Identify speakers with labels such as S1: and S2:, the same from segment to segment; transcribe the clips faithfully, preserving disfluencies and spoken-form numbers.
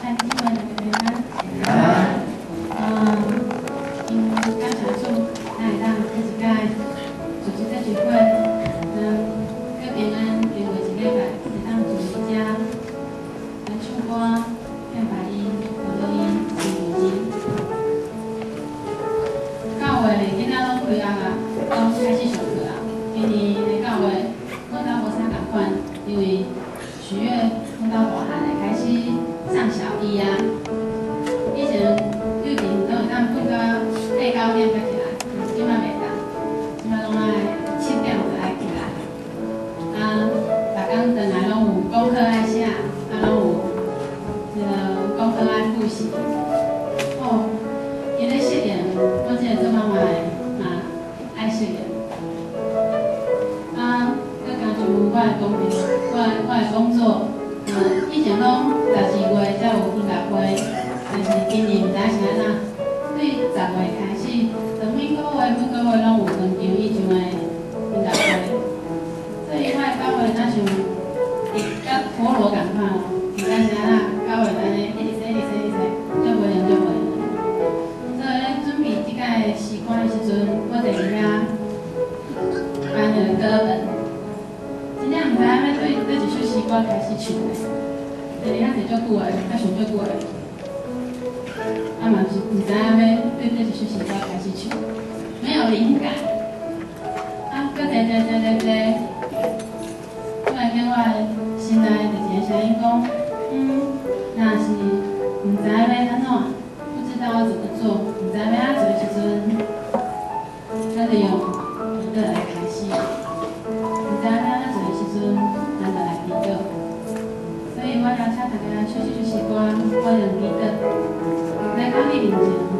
S1: 嗨，今晚大家平安。平安。嗯，因感谢主，咱会当第一届组织这聚会，嗯，各平安经过一礼拜，会当组织遮来唱歌、献白音、辅导音、祈福经。教会囡仔拢开学啊，拢开始上课啊。今年的教会我倒无啥共款，因为许月等到大汉来开始上小一啊。以前幼稚园都会当瞓到八九点才起来，即摆袂当，即摆拢爱七点就爱起来。啊，逐工转来拢有功课爱写，啊拢有这个功课爱复习。哦，伊咧适应，我即个做妈妈的嘛爱适应。啊，佮感谢我的公平，我的我的工作。嗯，以前拢十二月才有音乐会，但是今年毋知是安怎，对十月开始，就每个月每个月拢有两场以上的音乐会，所以我的教会若像甲陀螺共款哦，毋知是安怎，教会安尼一直洗一直洗一直洗，足无闲足无闲。所以咧准备即届的诗歌的时阵，我第二下翻了歌本。真正毋知影要对对一首诗歌开始唱的，第二下坐足久的，啊想足久的，啊嘛是毋知影要对对一首诗歌开始唱，没有灵感，啊，搁坐坐坐坐坐，突然间我的心内就一个声音讲，嗯，若是毋知要安怎，不知道要怎么做，毋知要安怎做的时阵，咱就用祈祷来开始，毋知要安怎做的时阵，咱就来祈祷。所以我邀请大家休息一时光，我用祈祷来到你面前。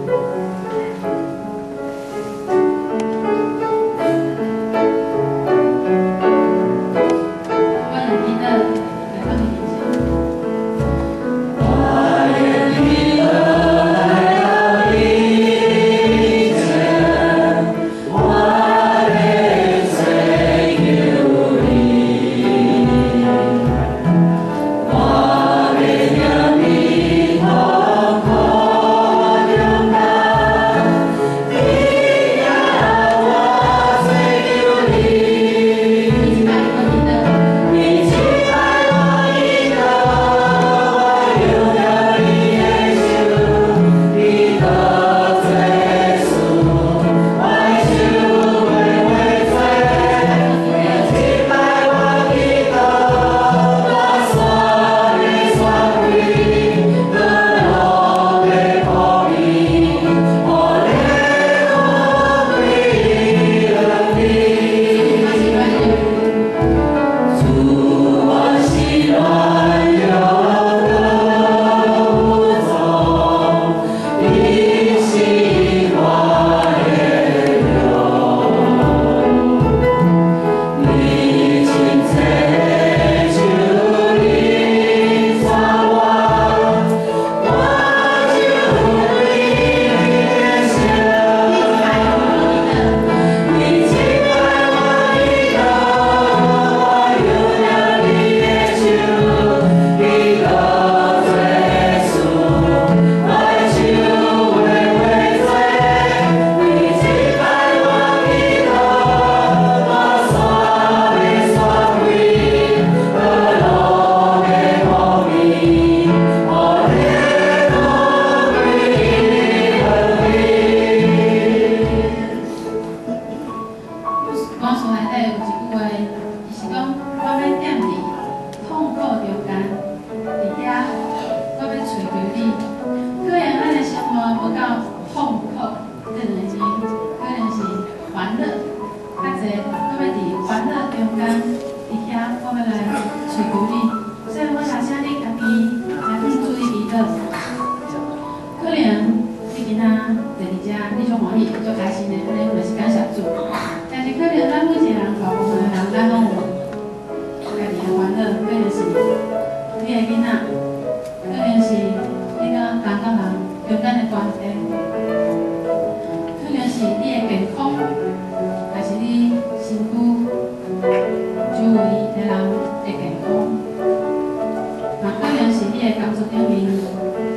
S1: 周围的人的健康，嘛可能是你的工作顶面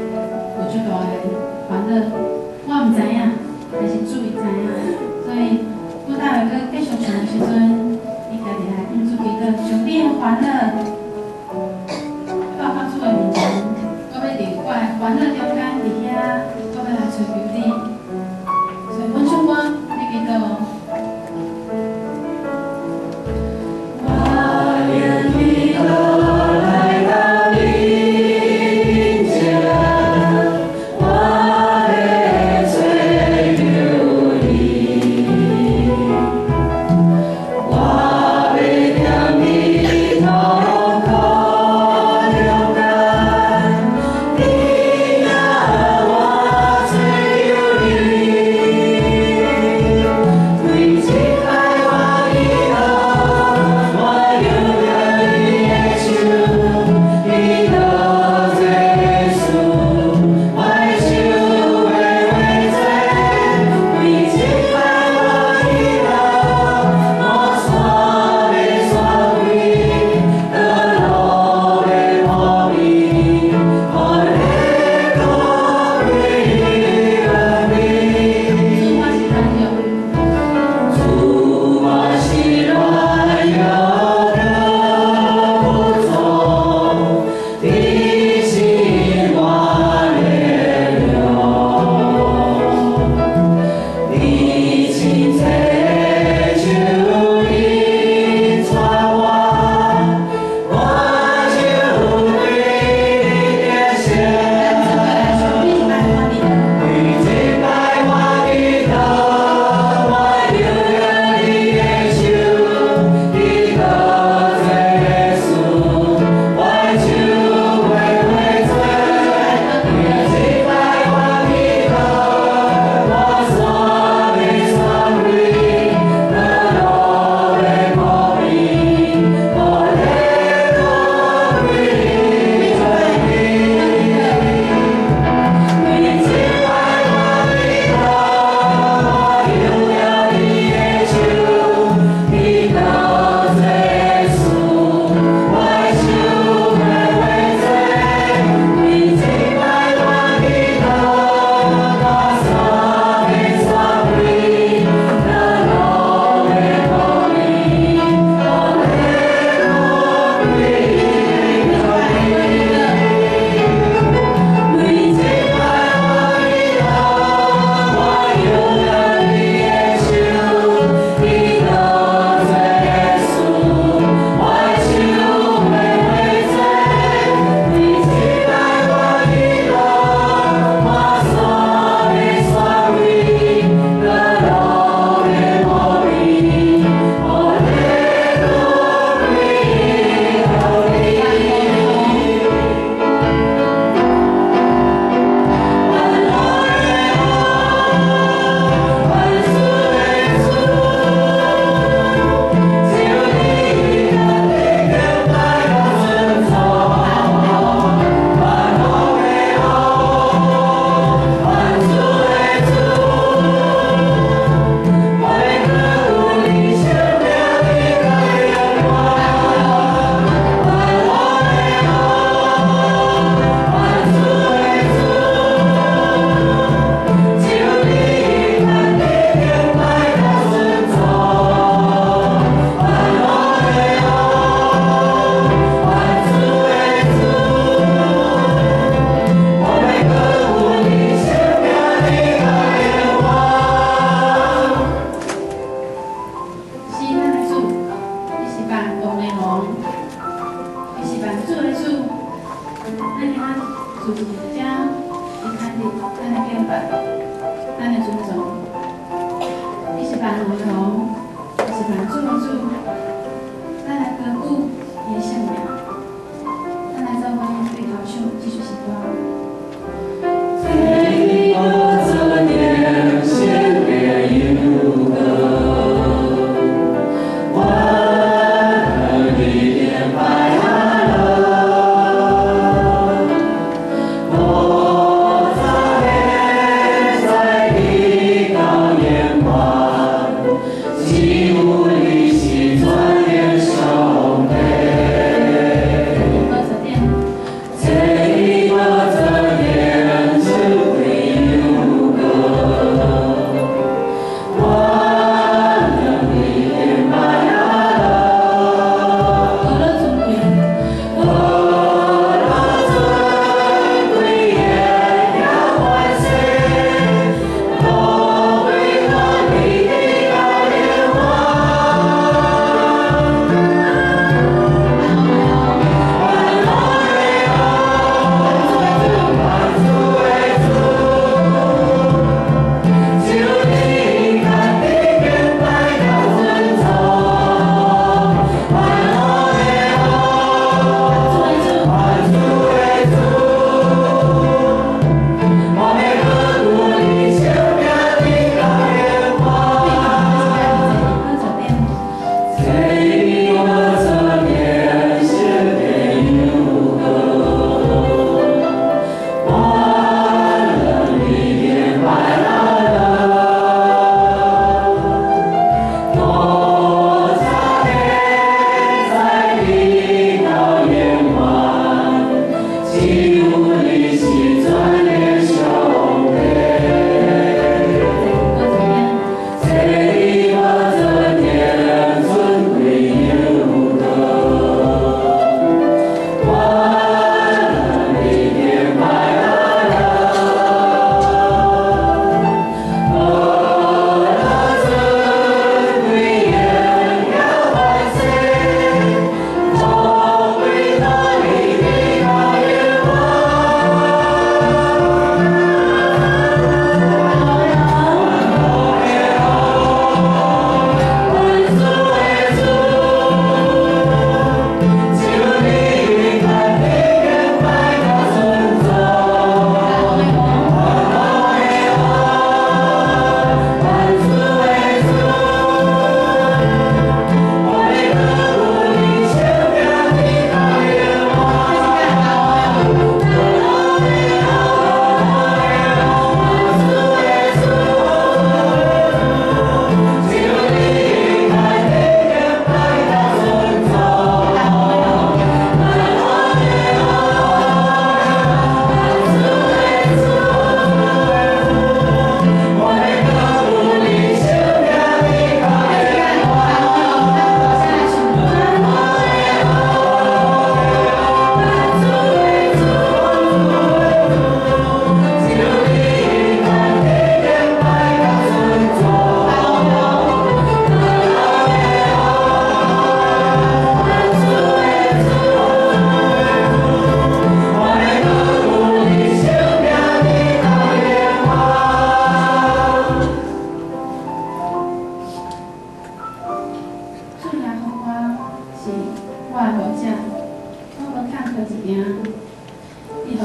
S1: 上场的时阵，你家己来应出祈祷，上帝的欢乐到到主的面前，我要伫我的欢乐中间伫遐，我要来寻求你。所以阮唱歌要祈祷。我愿祈祷。
S2: 起舞的心传连上辈。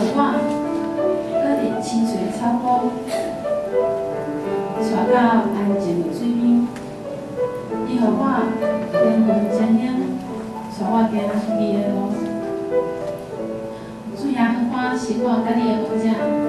S1: 我搁伫清水草埔，带到安静的水边。伊予我灵魂精灵，带我行伊的路。水也好看，是我甲你的梦想。